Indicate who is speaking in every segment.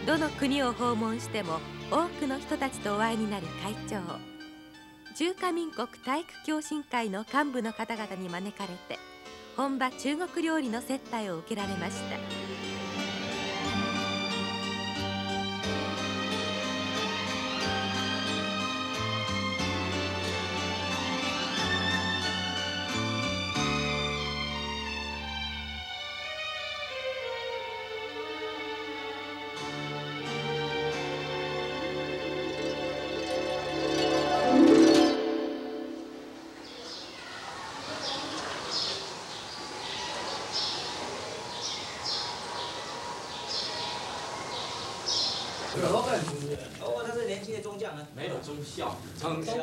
Speaker 1: どの国を訪問しても多くの人たちとお会いになる会長。中華民国体育共進会の幹部の方々に招かれて本場中国料理の接待を受けられました。
Speaker 2: 哦，他是年轻的中将啊。没有中校，中校。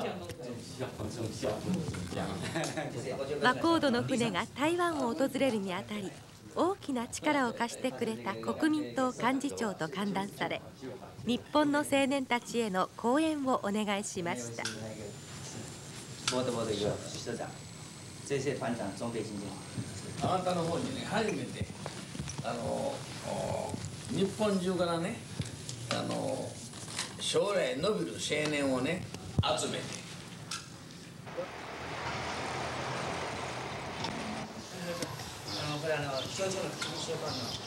Speaker 1: 和光度の船が台湾を訪れるにあたり、大きな力を貸してくれた国民党幹事長と歓談され、日本の青年たちへの講演をお願いしました。
Speaker 2: 我的一个社長、这次团長中北新人。
Speaker 3: あなたの方にね、初めて日本中からね、将来伸びる青年をね集めて。
Speaker 2: これ気象庁の緊急版の。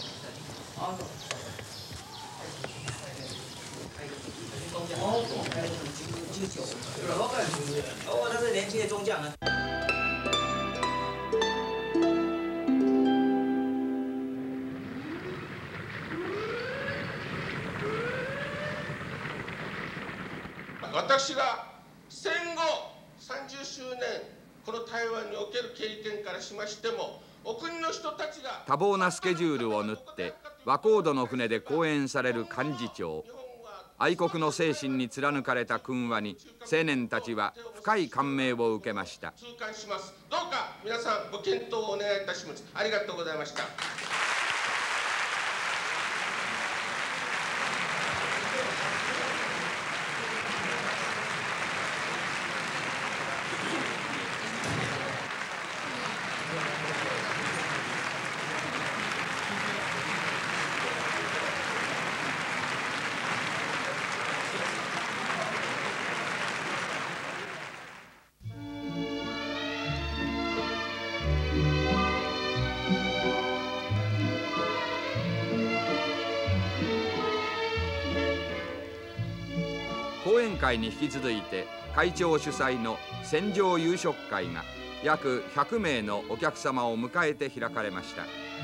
Speaker 2: 哦，他是年轻的中将啊。
Speaker 4: 私が戦後30周年この台湾における経験からしましても、お国の人たちが
Speaker 5: 多忙なスケジュールを縫って和光度の船で講演される幹事長。愛国の精神に貫かれた訓話に青年たちは深い感銘を受けました。
Speaker 4: 痛感します。どうか皆さんご検討をお願いいたします。ありがとうございました。
Speaker 5: 講演会に引き続いて会長主催の船上夕食会が約100名のお客様を迎えて開かれました。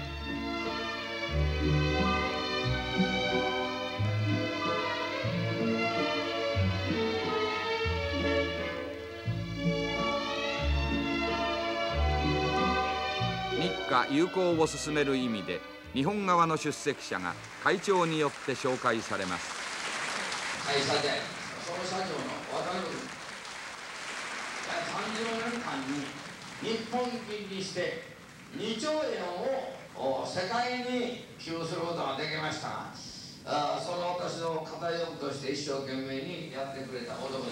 Speaker 5: 日華友好を進める意味で日本側の出席者が会長によって紹介されます。
Speaker 3: 会社でその社長の渡辺君、30年間に日本金利して2兆円を世界に寄付することができましたが、その私の片翼として一生懸命にやってくれた男であります。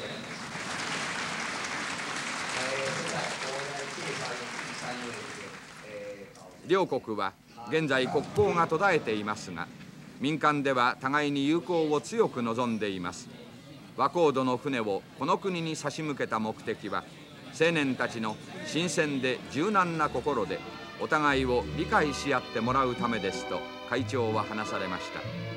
Speaker 5: 両国は現在国交が途絶えていますが、民間では互いに友好を強く望んでいます。和光度の船をこの国に差し向けた目的は、青年たちの新鮮で柔軟な心でお互いを理解し合ってもらうためですと会長は話されました。